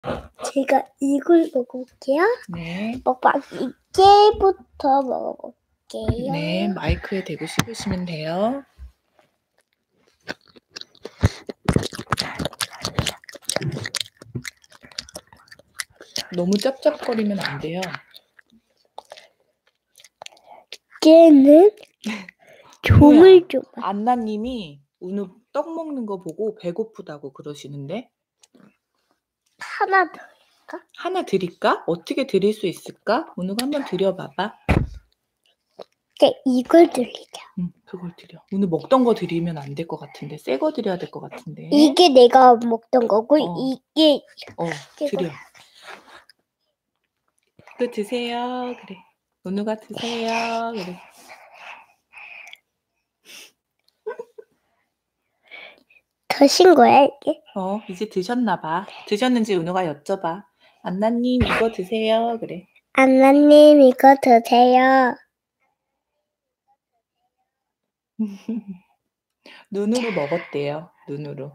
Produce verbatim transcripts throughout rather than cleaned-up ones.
제가 이걸 먹어볼게요. 네. 먹방 이제부터 먹어볼게요. 네, 마이크에 대고 씹으시면 돼요. 너무 짭짭거리면 안 돼요. 걔는 조물조물. 안나님이 오늘 떡 먹는 거 보고 배고프다고 그러시는데 하나 더. 하나 드릴까? 어떻게 드릴 수 있을까? 은우가 한번 드려봐봐. 네, 이걸 드리자. 응, 그걸 드려. 은우 먹던 거 드리면 안 될 것 같은데 새 거 드려야 될 것 같은데. 이게 내가 먹던 거고 어. 이게 어, 드려. 그 드세요. 그래. 은우가 드세요. 그래. 드신 거야 이게? 어, 이제 드셨나 봐. 드셨는지 은우가 여쭤봐. 안나님 이거 드세요. 그래. 안나님 이거 드세요. 눈으로 먹었대요. 눈으로.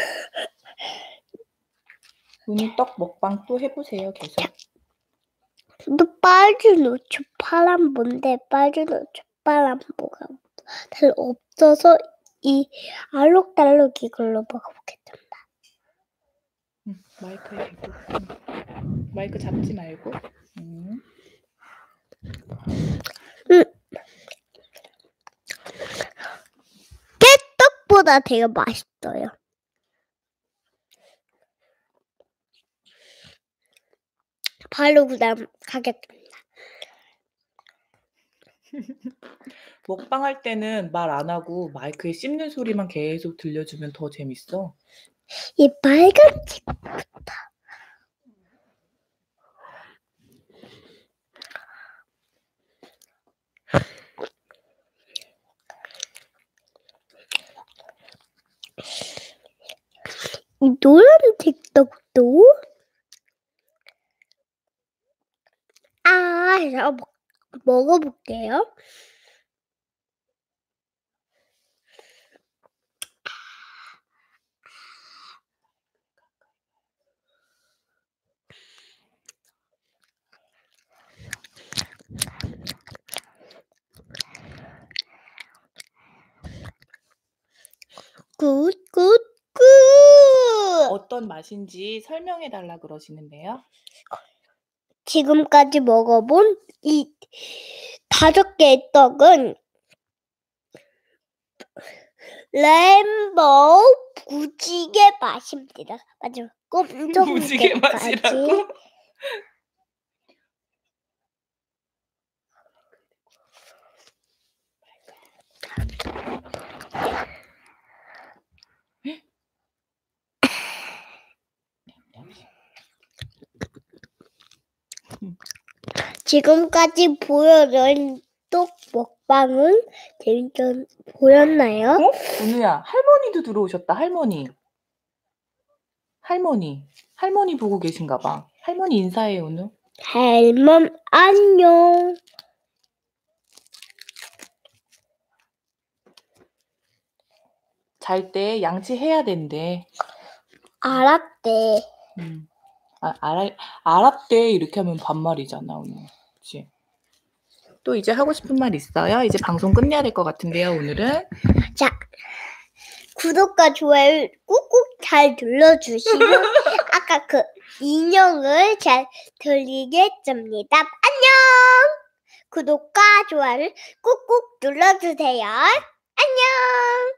은우 떡 먹방 또 해보세요. 계속. 또 빨주 노초 파란 뭔데 빨주 노초 파란 뭐가 잘 없어서 이 알록달록 이걸로 먹어보겠습니다. 응, 마이크에 대고. 응. 마이크 잡지 말고. 응. 응. 깨떡보다 되게 맛있어요. 바로 그다음 가겠습니다. 먹방 할 때는 말 안 하고 마이크에 씹는 소리만 계속 들려주면 더 재밌어. 이 빨간색부터. 이 노란색 떡도 아, 제가 먹, 먹어볼게요. 굿, 굿, 굿. 어떤 맛인지 설명해 달라 그러시는데요. 지금까지 먹어본 이 다섯 개의 떡은 레인보우 무지개 맛입니다. 맞아. 꼼짝 무지개 맛이라고? 지금까지 보여준 떡 먹방은 재밌게 보였나요? 어? 은우야, 할머니도 들어오셨다. 할머니. 할머니. 할머니 보고 계신가 봐. 할머니 인사해, 은우. 할멈 안녕. 잘 때 양치해야 된대. 알았대. 음. 아, 알, 알았대 이렇게 하면 반말이잖아, 은우. 그치? 또 이제 하고 싶은 말 있어요? 이제 방송 끝내야 될 것 같은데요, 오늘은. 자, 구독과 좋아요 꾹꾹 잘 눌러주시면 아까 그 인형을 잘 돌리겠습니다. 안녕! 구독과 좋아요를 꾹꾹 눌러주세요. 안녕!